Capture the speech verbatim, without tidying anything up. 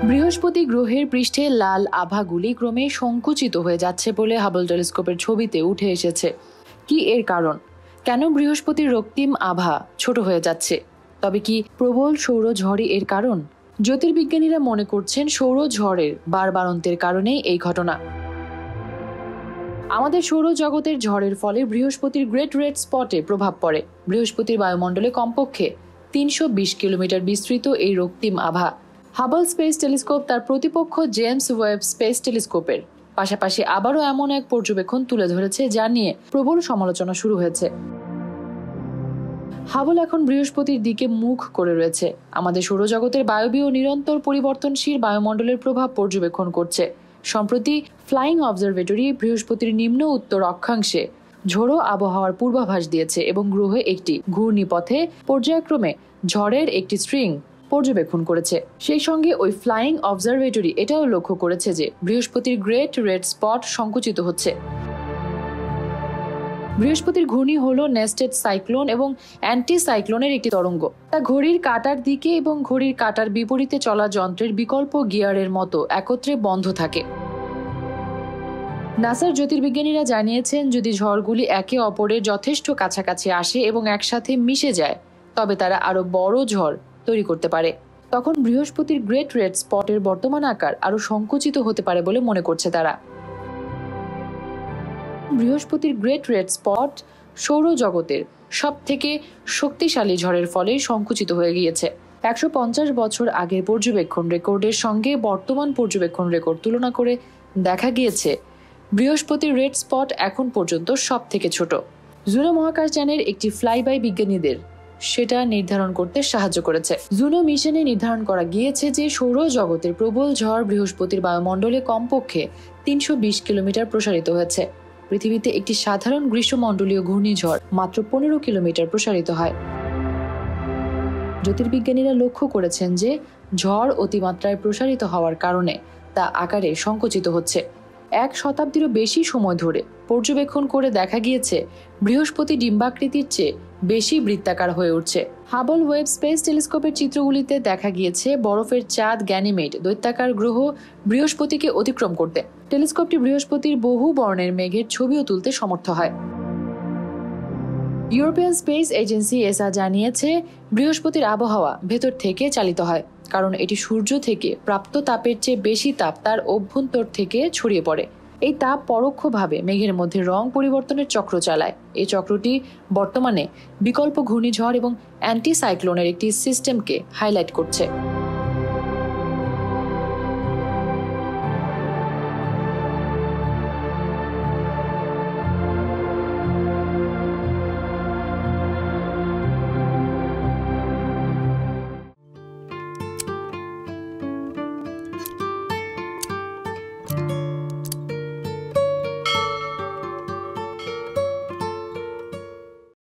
বৃহস্পতি গ্রহের পৃষ্ঠে লাল আভাগুলি ক্রমে সংকুচিত হয়ে যাচ্ছে বলে হাবল টেলিস্কোপের ছবিতে উঠে এসেছে। কি এর কারণ? কেন বৃহস্পতির রক্তিম আভা ছোট হয়ে যাচ্ছে? তবে কি প্রবল সৌরঝড়ই এর কারণ? জ্যোতির্বিজ্ঞানীরা মনে করছেন সৌরঝড়ের বারবারন্তের কারণেই এই ঘটনা। আমাদের সৌরজগতের ঝড়ের ফলে বৃহস্পতির গ্রেট রেড স্পটে প্রভাব পড়ে। বৃহস্পতির বায়ুমণ্ডলে কমপক্ষে তিনশো বিশ কিলোমিটার বিস্তৃত এই রক্তিম আভা হাবল স্পেস টেলিস্কোপ তার প্রতিপক্ষ জেমস ওয়েব স্পেস টেলিস্কোপের পাশাপাশি আবারও এমন এক পর্যবেক্ষণ তুলে ধরেছে যা নিয়ে প্রবল সমালোচনা শুরু হয়েছে। হাবল এখন বৃহস্পতির দিকে মুখ করে রয়েছে, আমাদের সৌরজগতের বায়বীয় নিরন্তর পরিবর্তনশীল বায়ুমণ্ডলের প্রভাব পর্যবেক্ষণ করছে। সম্প্রতি ফ্লাইং অবজারভেটরি বৃহস্পতির নিম্ন উত্তর অক্ষাংশে ঝোড়ো আবহাওয়ার পূর্বাভাস দিয়েছে এবং গ্রহে একটি ঘূর্ণিপথে পর্যায়ক্রমে ঝড়ের একটি স্ট্রিং পর্যবেক্ষণ করেছে। সেই সঙ্গে ওই ফ্লাইং অবজারভেটরি এটাও লক্ষ্য করেছে যে বৃহস্পতির গ্রেট রেড স্পট সংকুচিত হচ্ছে। বৃহস্পতির ঘূর্ণি হলো নেস্টেড সাইক্লোন এবং অ্যান্টি সাইক্লোনের একটি তরঙ্গ। তা ঘড়ির কাঁটার দিকে এবং ঘড়ির কাঁটার বিপরীতে চলা যন্ত্রের বিকল্প গিয়ারের মতো একত্রে বন্ধ থাকে। নাসার জ্যোতির্বিজ্ঞানীরা জানিয়েছেন যদি ঝড়গুলি একে অপরের যথেষ্ট কাছাকাছি আসে এবং একসাথে মিশে যায় তবে তারা আরো বড় ঝড় তৈরি করতে পারে। তখন বৃহস্পতির গ্রেট রেড স্পটের বর্তমান আকার আরো সংকুচিত হতে পারে বলে মনে করছে তারা। বৃহস্পতির গ্রেট রেড স্পট সৌরজগতের সব থেকে শক্তিশালী ঝড়ের ফলে সংকুচিত হয়ে গিয়েছে। একশো পঞ্চাশ বছর আগের পর্যবেক্ষণ রেকর্ডের সঙ্গে বর্তমান পর্যবেক্ষণ রেকর্ড তুলনা করে দেখা গিয়েছে বৃহস্পতির রেড স্পট এখন পর্যন্ত সব থেকে ছোট। জুনো মহাকাশযানের একটি ফ্লাইবাই বিজ্ঞানীদের সেটা নির্ধারণ করতে সাহায্য করেছে। জুনো মিশনে নির্ধারণ করা গিয়েছে যে সৌরজগতের প্রবল ঝড় বৃহস্পতির বায়ুমণ্ডলে কমপক্ষে তিনশো বিশ কিলোমিটার প্রসারিত হয়েছে। পৃথিবীতে একটি সাধারণ গ্রীষ্মমণ্ডলীয় ঘূর্ণিঝড় মাত্র পনেরো কিলোমিটার প্রসারিত হয়। জ্যোতির্বিজ্ঞানীরা লক্ষ্য করেছেন যে ঝড় অতিমাত্রায় প্রসারিত হওয়ার কারণে তা আকারে সংকুচিত হচ্ছে। এক শতাব্দীরও বেশি সময় ধরে পর্যবেক্ষণ করে দেখা গিয়েছে বৃহস্পতি ডিম্বাকৃতির চেয়ে বেশি বৃত্তাকার হয়ে উঠছে। হাবল ওয়েব স্পেস টেলিস্কোপের চিত্রগুলিতে দেখা গিয়েছে বরফের চাঁদ গ্যানিমেড দৈত্যাকার গ্রহ বৃহস্পতিকে অতিক্রম করতে। টেলিস্কোপটি বৃহস্পতির বহু বর্ণের মেঘের ছবিও তুলতে সমর্থ হয়। ইউরোপিয়ান স্পেস এজেন্সি এসা জানিয়েছে বৃহস্পতির আবহাওয়া ভেতর থেকে চালিত হয়, কারণ এটি সূর্য থেকে প্রাপ্ত তাপের চেয়ে বেশি তাপ তার অভ্যন্তর থেকে ছড়িয়ে পড়ে। এই তাপ পরোক্ষভাবে মেঘের মধ্যে রং পরিবর্তনের চক্র চালায়। এই চক্রটি বর্তমানে বিকল্প ঘূর্ণিঝড় এবং অ্যান্টি সাইক্লোনের একটি সিস্টেমকে হাইলাইট করছে।